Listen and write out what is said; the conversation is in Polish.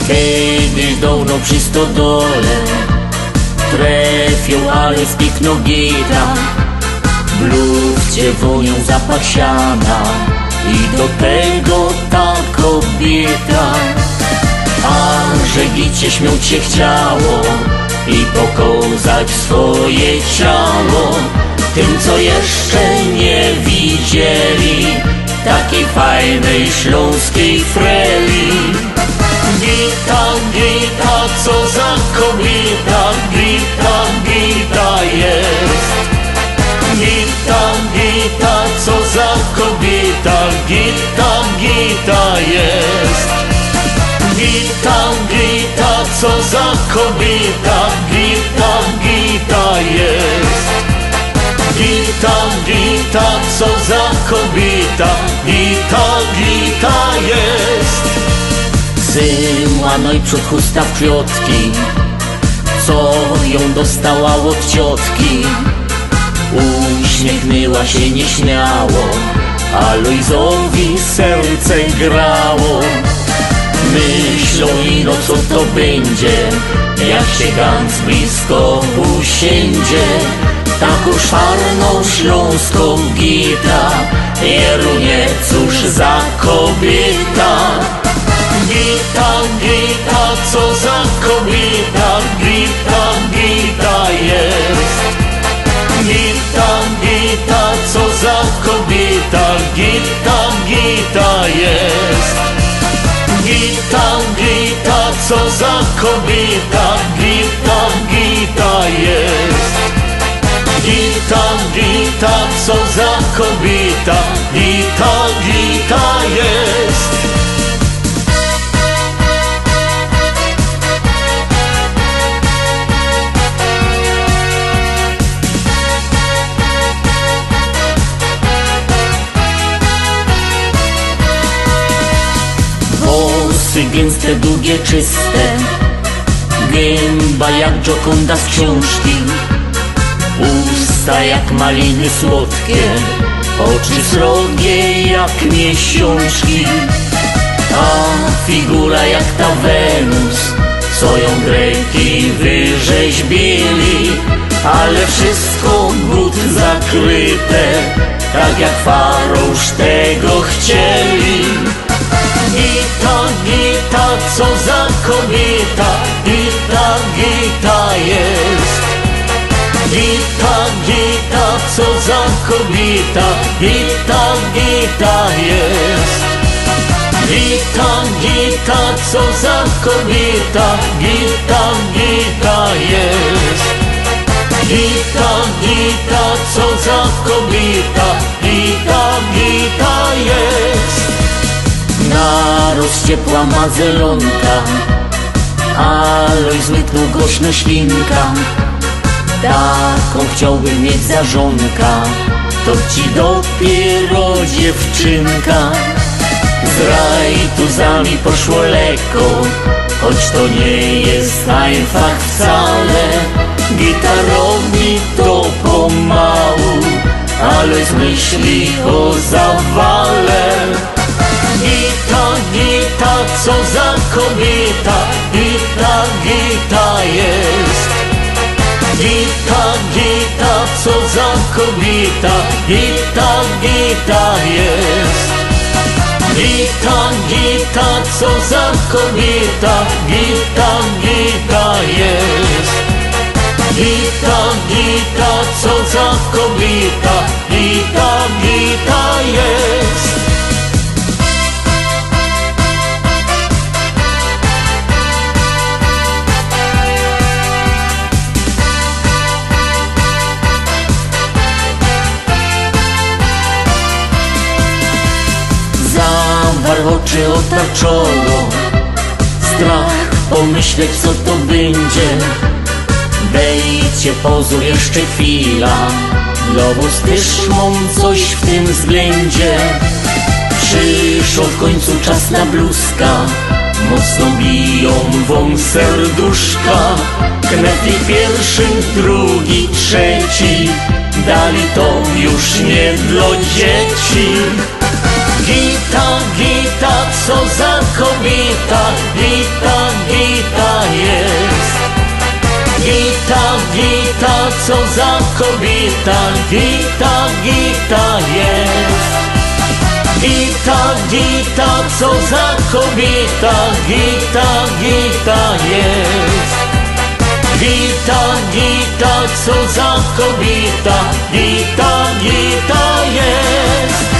Kiedyś dawno przy stodole trafił, ale spiknął gita. W lufcie wonią zapach siana i do tego ta kobieta. A że gicie śmiać się chciało i pokazać swoje ciało tym, co jeszcze nie widzieli takiej fajnej śląskiej freli. Gita, gita, co za kobieta, gita, gita jest. Gita, gita, co za kobieta, gita, gita jest. Gita, gita, co za kobieta, gita, gita jest. Gita, gita, co za kobieta, gita, gita jest. Syła no i przód chusta w kwiotki, co ją dostała od ciotki. Uśmiechnęła się nieśmiało, a Lojzowi serce grało. Myślą ino co to będzie, jak się ganz blisko usiędzie. Taką szarną śląską gita, jerunie cóż za kobieta. Gita, gita, co za kobieta, gita, gita jest. Gita, gita, co za kobieta, gita, gita jest. Gita, gita, co za kobieta, gita, gita jest. Gita, gita, co za kobieta, gita, gita jest. Włosy gęste, długie, czyste, gęba jak Gioconda z książki, usta jak maliny słodkie, oczy srogie jak miesiączki, a figura jak ta Wenus, co ją Greki wyrzeźbili, ale wszystko but zakryte, tak jak Farosz tego chcieli. Gita, gita, co za kobieta, gita, gita jest. Gita, gita, co za kobieta, gita, gita jest. Gita, gita, co za kobieta, gita, gita jest. Gita, gita, co za kobieta, gita, gita jest. Narost ciepła mazelonka, a Lojz łyknął głośno ślinka. Taką chciałbym mieć za żonka, to ci dopiero dziewczynka. Z rajtuzami poszło lekko, choć to nie jest Einfach wcale. Gitarowi to pomału, ale myśli o zawale. Gita, gita, co za kobieta, gita, gita jest. Gita, gita, co za kobieta, gita, gita jest. Gita, gita, co za kobieta, gita, gita jest. Gita, gita, co za kobieta, gita, gita jest. Zawarł oczy, otarł czoło, strach pomyśleć co to będzie. Dejcie pozór jeszcze chwila, Lobos też mam coś w tym względzie. Przyszł w końcu czas na bluzka, mocno biją wam serduszka. Knety pierwszy, drugi, trzeci, dali to już nie dla dzieci. Gita, Gita, co za kobieta, Gita, Gita jest. Gita, Gita, co za kobieta, Gita, Gita jest. Gita, Gita, co za kobieta, Gita, Gita jest. Gita, Gita, co za kobieta, Gita, Gita jest.